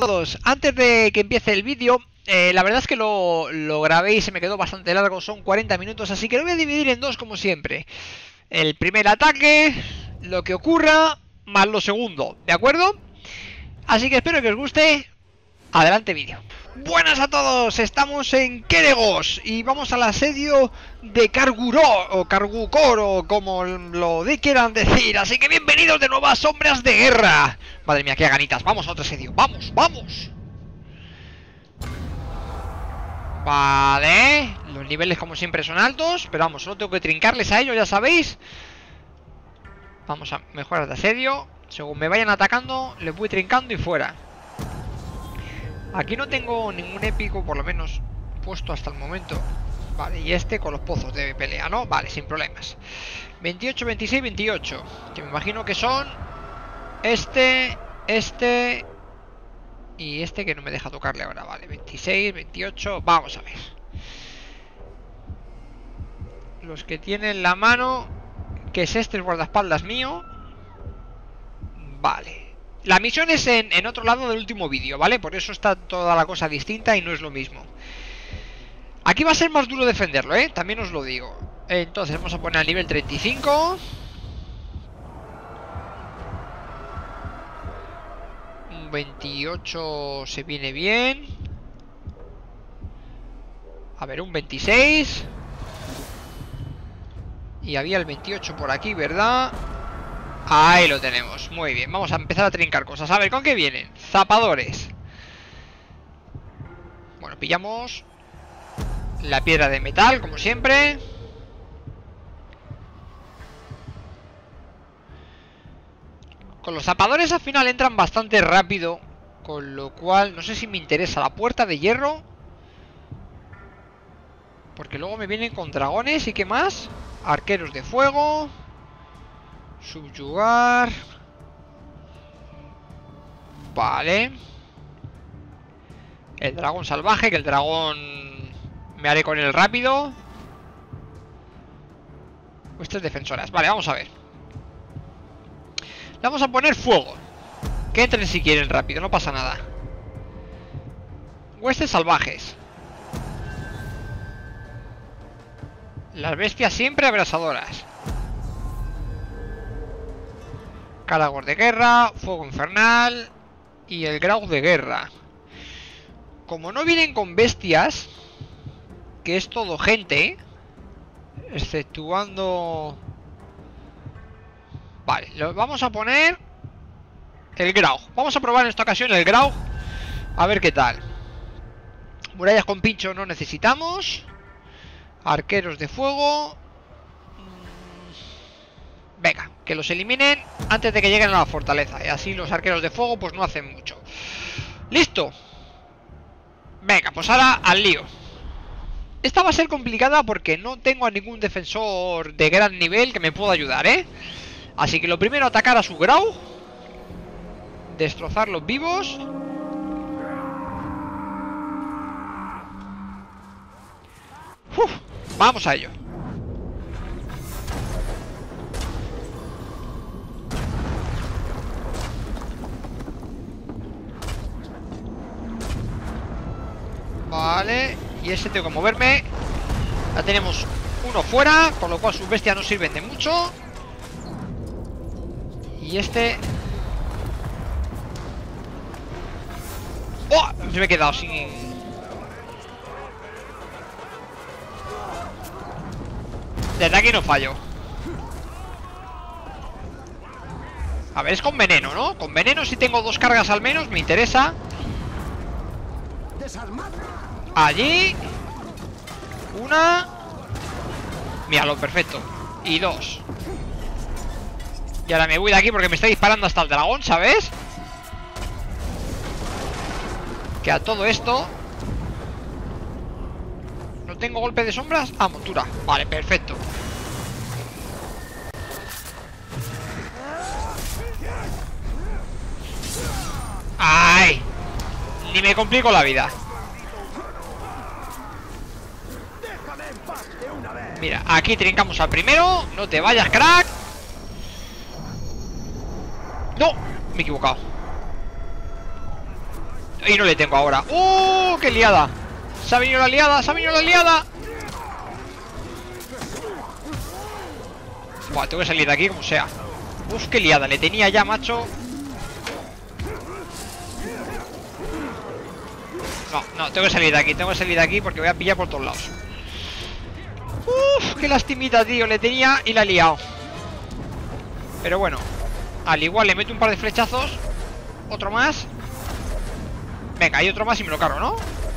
todos, antes de que empiece el vídeo, la verdad es que lo grabé y se me quedó bastante largo, son 40 minutos, así que lo voy a dividir en dos como siempre. El primer ataque, lo que ocurra, más lo segundo, ¿de acuerdo? Así que espero que os guste. Adelante vídeo. Buenas a todos, estamos en Keregos y vamos al asedio de Karguró o Kargukor o como lo quieran decir. Así que bienvenidos de nuevo a Sombras de Guerra. Madre mía, qué ganitas, vamos a otro asedio, vamos, vamos. Vale, los niveles como siempre son altos, pero vamos, solo tengo que trincarles a ellos, ya sabéis. Vamos a mejorar de asedio. Según me vayan atacando, les voy trincando y fuera. Aquí no tengo ningún épico, por lo menos, puesto hasta el momento. Vale, y este con los pozos de pelea, ¿no? Vale, sin problemas. 28, 26, 28. Que me imagino que son este y este que no me deja tocarle ahora. Vale, 26, 28. Vamos a ver. Los que tienen la mano, que es este, el guardaespaldas mío. Vale. La misión es en otro lado del último vídeo, ¿vale? Por eso está toda la cosa distinta y no es lo mismo. Aquí va a ser más duro defenderlo, ¿eh? También os lo digo. Entonces vamos a poner al nivel 35. Un 28 se viene bien. A ver, un 26. Y había el 28 por aquí, ¿verdad? Ahí lo tenemos, muy bien. Vamos a empezar a trincar cosas. A ver, ¿con qué vienen? Zapadores. Bueno, pillamos la piedra de metal, como siempre. Con los zapadores al final entran bastante rápido, con lo cual no sé si me interesa la puerta de hierro, porque luego me vienen con dragones y qué más. Arqueros de fuego. Subyugar. Vale. El dragón salvaje, que el dragón me haré con él rápido. Estas defensoras. Vale, vamos a ver. Le vamos a poner fuego. Que entren si quieren rápido, no pasa nada. Huestes salvajes. Las bestias siempre abrasadoras. Caragor de guerra, fuego infernal y el Graug de guerra. Como no vienen con bestias, que es todo gente, exceptuando... Vale, lo vamos a poner el Graug. Vamos a probar en esta ocasión el Graug, a ver qué tal. Murallas con pincho no necesitamos. Arqueros de fuego. Venga, que los eliminen antes de que lleguen a la fortaleza. Y así los arqueros de fuego pues no hacen mucho. ¡Listo! Venga, pues ahora al lío. Esta va a ser complicada porque no tengo a ningún defensor de gran nivel que me pueda ayudar, ¿eh? Así que lo primero, atacar a su Graug. Destrozarlos vivos. Uf, vamos a ello. Vale, y ese tengo que moverme. Ya tenemos uno fuera, con lo cual sus bestias no sirven de mucho. Y este... ¡Oh! Se me he quedado sin... Desde aquí no fallo. A ver, es con veneno, ¿no? Con veneno si tengo dos cargas al menos, me interesa. Allí. Una. Míralo, perfecto. Y dos. Y ahora me voy de aquí porque me está disparando hasta el dragón, ¿sabes? Que a todo esto... ¿No tengo golpe de sombras? Ah, montura. Vale, perfecto. ¡Ay! Ni me complico la vida. Mira, aquí trincamos al primero. No te vayas, crack. No, me he equivocado. Y no le tengo ahora. ¡Oh! ¡Qué liada! Se ha venido la liada, se ha venido la liada. Buah, tengo que salir de aquí como sea. Uf, qué liada, le tenía ya, macho. No, tengo que salir de aquí, porque voy a pillar por todos lados. Uf, qué lastimita, tío, le tenía y la he liado. Pero bueno, al igual le meto un par de flechazos. Otro más. Venga, hay otro más y me lo cargo, ¿no?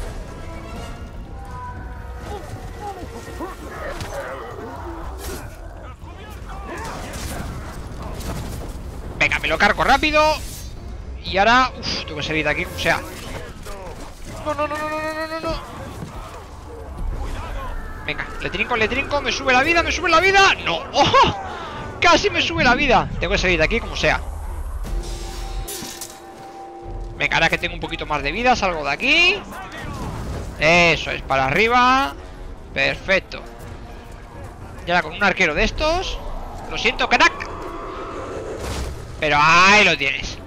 Venga, me lo cargo rápido. Y ahora, uff, tengo que salir de aquí como sea. No. Venga, le trinco, me sube la vida, No, ¡oh! Casi me sube la vida. Tengo que salir de aquí como sea. Venga, ahora que tengo un poquito más de vida, salgo de aquí. Eso es, para arriba. Perfecto. Y ahora con un arquero de estos. Lo siento, crack. Pero ahí lo tienes.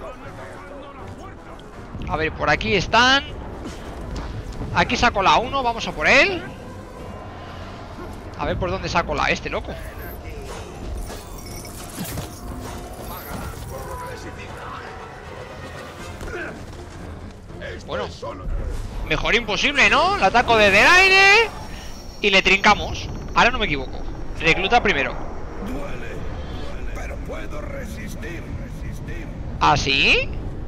A ver, por aquí están. Aquí saco la 1, vamos a por él. A ver por dónde saco la este, loco. Bueno, mejor imposible, ¿no? Le ataco desde el aire y le trincamos. Ahora no me equivoco. Recluta primero. Duele, pero puedo resistir. ¿Ah, sí?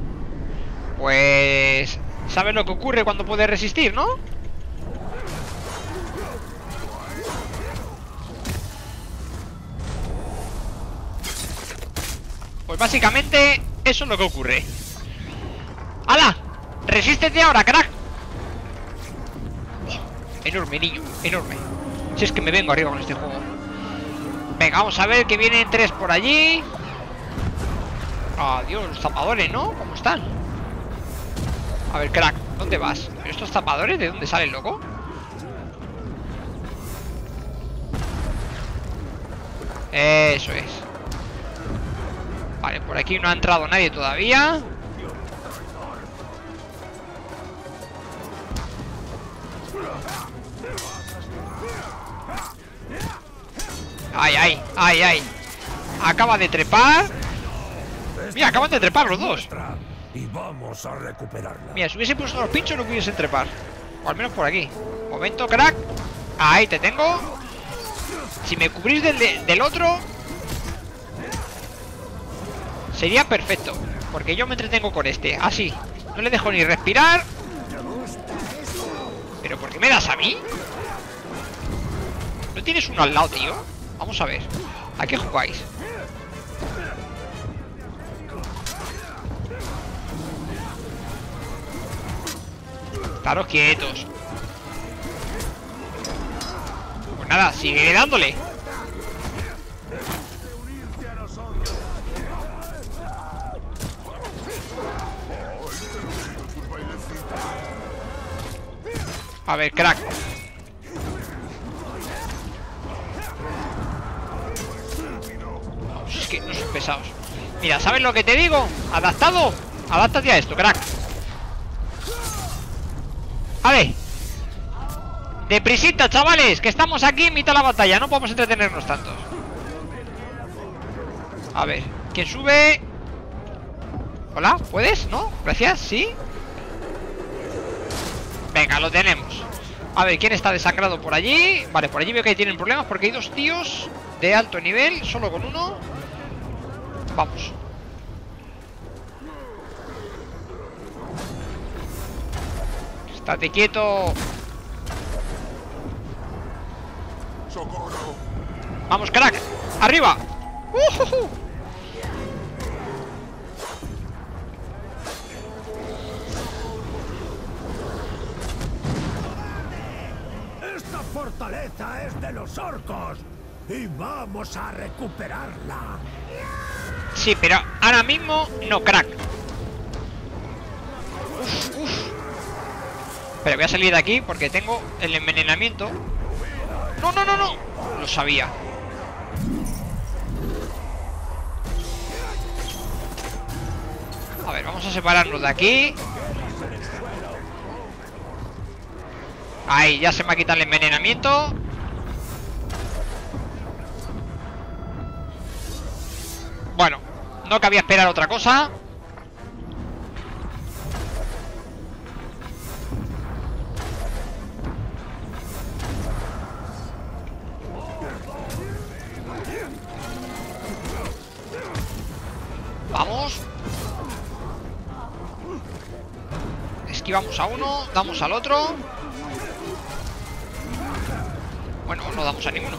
Pues... ¿sabes lo que ocurre cuando puedes resistir, no? Pues básicamente eso es lo que ocurre. ¡Hala! ¡Resístete ahora, crack! Oh, enorme, niño, enorme. Si es que me vengo arriba con este juego. Venga, vamos a ver que vienen 3 por allí. Adiós, los zapadores, ¿no? ¿Cómo están? A ver, crack, ¿dónde vas? ¿Pero estos zapadores de dónde salen, loco? Eso es. Vale, por aquí no ha entrado nadie todavía. Ay. Acaba de trepar. Mira, acaban de trepar los dos. Y vamos a recuperarla. Mira, si hubiese puesto los pinchos no pudiesen trepar. O al menos por aquí. Momento, crack. Ahí te tengo. Si me cubrís del otro, sería perfecto. Porque yo me entretengo con este. Así. No le dejo ni respirar. ¿Pero por qué me das a mí? ¿No tienes uno al lado, tío? Vamos a ver. ¿A qué jugáis? Estaros quietos. Pues nada, sigue dándole. A ver, crack. Es que no son pesados. Mira, ¿sabes lo que te digo? ¿Adaptado? Adáptate a esto, crack. Vale. Deprisita, chavales, que estamos aquí en mitad de la batalla. No podemos entretenernos tantos. A ver, ¿quién sube? Hola, ¿puedes? ¿No? Gracias, ¿sí? Venga, lo tenemos. A ver, ¿quién está desacrado por allí? Vale, por allí veo que tienen problemas porque hay 2 tíos de alto nivel, solo con uno. Vamos. Estate quieto. ¡Socorro! Vamos, crack. Arriba. ¡Esta fortaleza es de los orcos! ¡Y vamos a recuperarla! Sí, pero ahora mismo no, crack. Pero voy a salir de aquí porque tengo el envenenamiento. No. Lo sabía. A ver, vamos a separarnos de aquí. Ahí, ya se me ha quitado el envenenamiento. Bueno, no cabía esperar otra cosa. Vamos. Esquivamos a uno, damos al otro. Bueno, no damos a ninguno.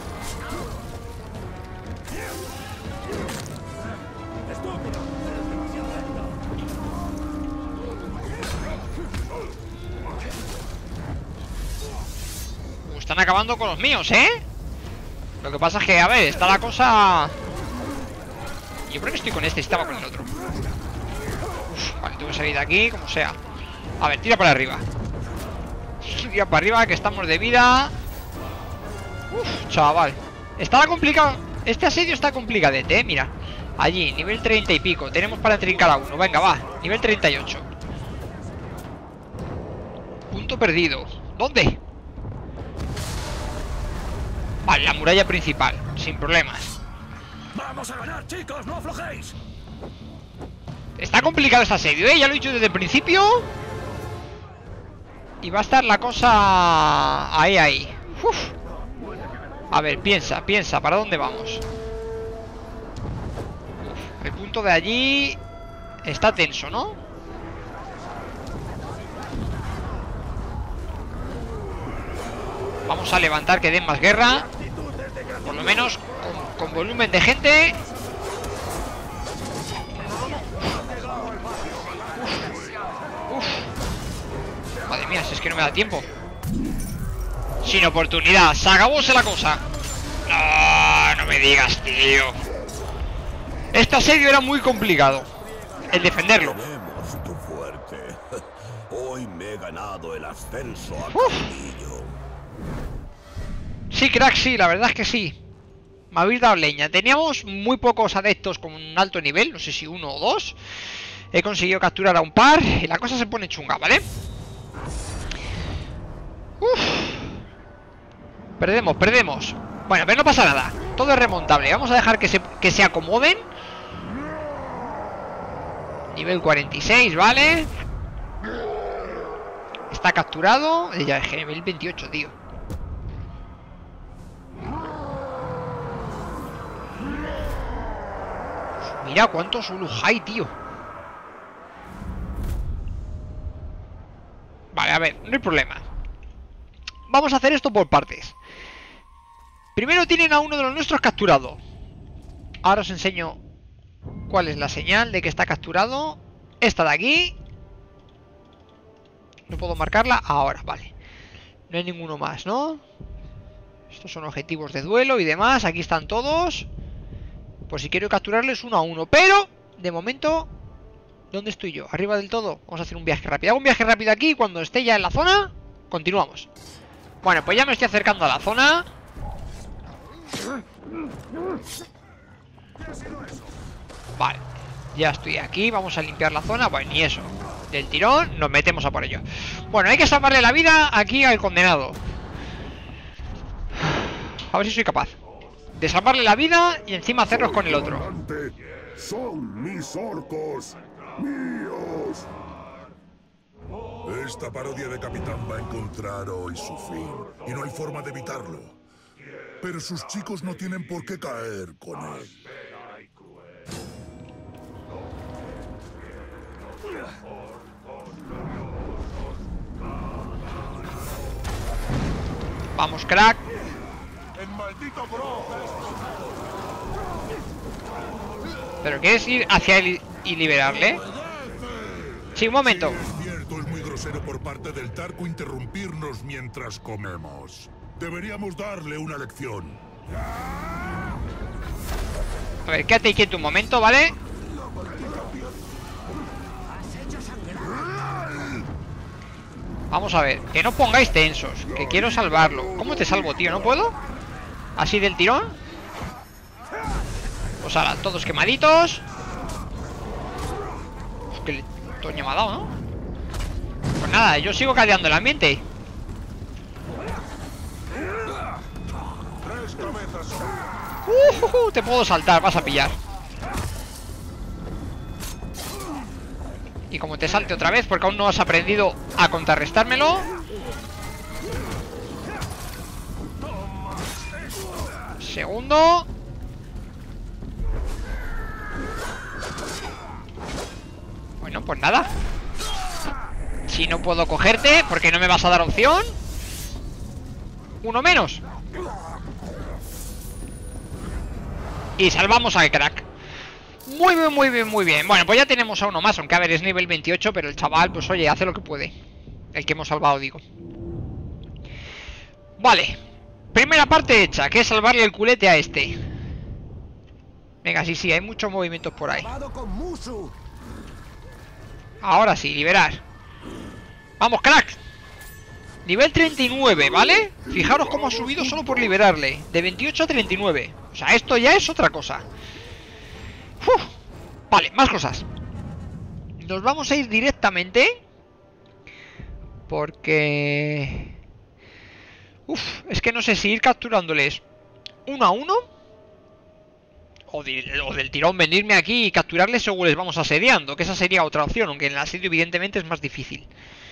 Están acabando con los míos, ¿eh? Lo que pasa es que, a ver, está la cosa... Yo creo que estoy con este, estaba con el otro. Uf, vale, tengo que salir de aquí, como sea. A ver, tira para arriba. Tira para arriba, que estamos de vida. Uf, chaval. Estaba complicado. Este asedio está complicadete, mira. Allí, nivel 30 y pico. Tenemos para trincar a uno. Venga, va. Nivel 38. Punto perdido. ¿Dónde? Vale, la muralla principal. Sin problemas. ¡Vamos a ganar, chicos! ¡No aflojéis! Está complicado este asedio, ¿eh? Ya lo he dicho desde el principio. Y va a estar la cosa... Ahí. Uf. A ver, piensa. ¿Para dónde vamos? El punto de allí... Está tenso, ¿no? Vamos a levantar que den más guerra. Por lo menos con volumen de gente. Madre mía, si es que no me da tiempo. Sin oportunidad, se acabóse la cosa. No me digas, tío. Este asedio era muy complicado. El defenderlo. Tu fuerte. Hoy me he ganado el ascenso a Castillo. Sí, crack, sí, la verdad es que sí. Me habéis dado leña. Teníamos muy pocos adeptos con un alto nivel, no sé si uno o dos. He conseguido capturar a un par y la cosa se pone chunga, ¿vale? Uf. Perdemos. Bueno, pero no pasa nada. Todo es remontable. Vamos a dejar que se acomoden. Nivel 46, ¿vale? Está capturado. Ya es nivel 28, tío. Mira cuántos Ulus hay, tío. Vale, a ver, no hay problema. Vamos a hacer esto por partes. Primero tienen a uno de los nuestros capturado. Ahora os enseño cuál es la señal de que está capturado. Esta de aquí. No puedo marcarla ahora, vale. No hay ninguno más, ¿no? Estos son objetivos de duelo y demás. Aquí están todos. Por si quiero capturarles uno a uno. Pero, de momento, ¿dónde estoy yo? ¿Arriba del todo? Vamos a hacer un viaje rápido. Hago un viaje rápido aquí y cuando esté ya en la zona, continuamos. Bueno, pues ya me estoy acercando a la zona. Vale, ya estoy aquí. Vamos a limpiar la zona. Bueno, ni eso. Del tirón nos metemos a por ello. Bueno, hay que salvarle la vida aquí al condenado. A ver si soy capaz de salvarle la vida y encima hacerlos con el otro. Son mis orcos míos. Esta parodia de Capitán va a encontrar hoy su fin, y no hay forma de evitarlo. Pero sus chicos no tienen por qué caer con él. Vamos, crack. El maldito Grog. ¿Pero quieres ir hacia él y liberarle? Sí, un momento. Es cierto, es muy grosero por parte del Tarco interrumpirnos mientras comemos. Deberíamos darle una lección. A ver, quédate quieto un momento, ¿vale? Vamos a ver, que no pongáis tensos, que quiero salvarlo. ¿Cómo te salvo, tío? ¿No puedo? ¿Así del tirón? Pues ahora, todos quemaditos. Uf, que Toño me ha dado, ¿no? Pues nada, yo sigo caldeando el ambiente. Te puedo saltar, vas a pillar. Y como te salte otra vez, porque aún no has aprendido a contrarrestármelo. Segundo. Bueno, pues nada. Si no puedo cogerte, porque no me vas a dar opción. Uno menos. Y salvamos al crack. Muy bien, muy bien, muy bien. Bueno, pues ya tenemos a uno más. Aunque a ver, es nivel 28, pero el chaval, pues oye, hace lo que puede. El que hemos salvado, digo. Vale. Primera parte hecha, que es salvarle el culete a este. Venga, sí, hay muchos movimientos por ahí. Ahora sí, liberar. Vamos, crack. Nivel 39, ¿vale? Fijaros cómo ha subido solo por liberarle. De 28 a 39. O sea, esto ya es otra cosa. Uf. Vale, más cosas. Nos vamos a ir directamente. Porque... es que no sé si ir capturándoles uno a uno o del tirón venirme aquí y capturarles según les vamos asediando. Que esa sería otra opción, aunque en el asedio evidentemente es más difícil.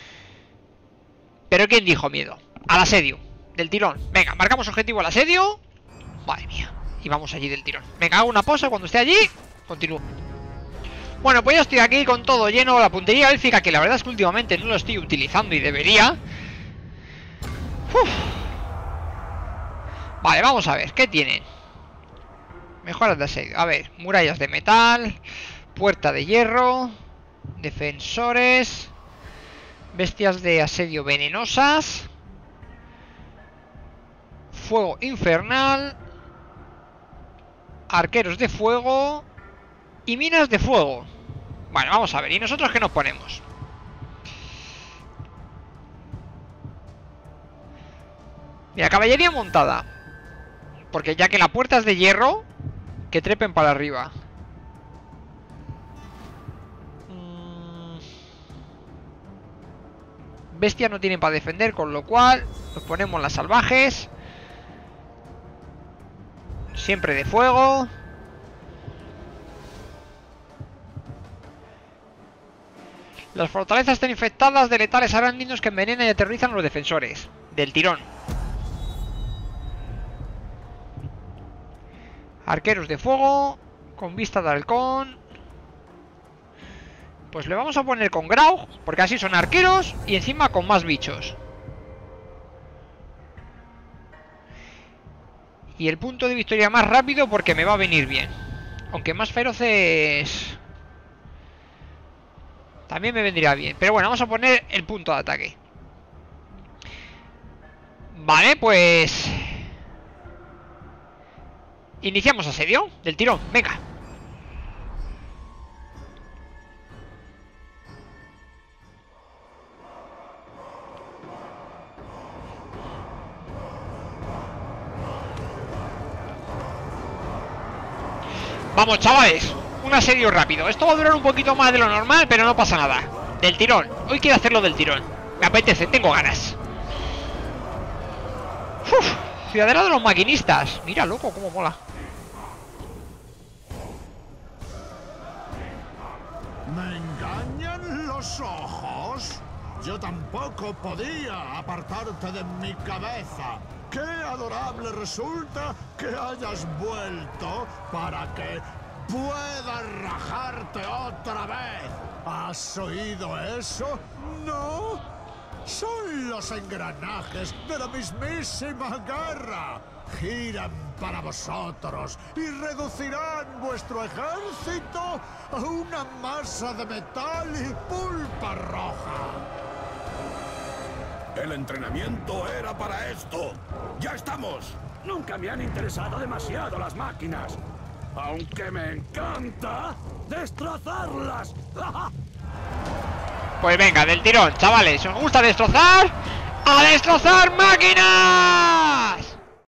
Pero ¿quién dijo miedo? Al asedio, del tirón. Venga, marcamos objetivo al asedio. Madre mía. Y vamos allí del tirón. Venga, hago una pausa, cuando esté allí continúo. Bueno, pues ya estoy aquí con todo lleno. La puntería élfica, que la verdad es que últimamente no lo estoy utilizando y debería. Vale, vamos a ver, ¿qué tienen? Mejoras de asedio. A ver, murallas de metal, puerta de hierro, defensores, bestias de asedio venenosas, fuego infernal, arqueros de fuego y minas de fuego. Bueno, vamos a ver, ¿y nosotros qué nos ponemos? Mira, caballería montada. Porque ya que la puerta es de hierro, que trepen para arriba. Bestias no tienen para defender, con lo cual nos ponemos las salvajes. Siempre de fuego. Las fortalezas están infectadas de letales arácnidos que envenenan y aterrorizan a los defensores. Del tirón. Arqueros de fuego, con vista de halcón. Pues le vamos a poner con Graug, porque así son arqueros y encima con más bichos. Y el punto de victoria más rápido porque me va a venir bien. Aunque más feroces también me vendría bien. Pero bueno, vamos a poner el punto de ataque. Vale, pues... iniciamos asedio del tirón, venga. Vamos, chavales, un asedio rápido. Esto va a durar un poquito más de lo normal, pero no pasa nada. Del tirón, hoy quiero hacerlo del tirón. Me apetece, tengo ganas. Ciudadela de los maquinistas. Mira, loco, cómo mola. ¿Me engañan los ojos? Yo tampoco podía apartarte de mi cabeza. ¡Qué adorable resulta que hayas vuelto para que pueda rajarte otra vez! ¿Has oído eso? ¿No? Son los engranajes de la mismísima guerra. Giran para vosotros y reducirán vuestro ejército a una masa de metal y pulpa roja. El entrenamiento era para esto. ¡Ya estamos! Nunca me han interesado demasiado las máquinas, aunque me encanta destrozarlas. Pues venga, del tirón, chavales. ¿Os gusta destrozar? ¡A destrozar máquinas!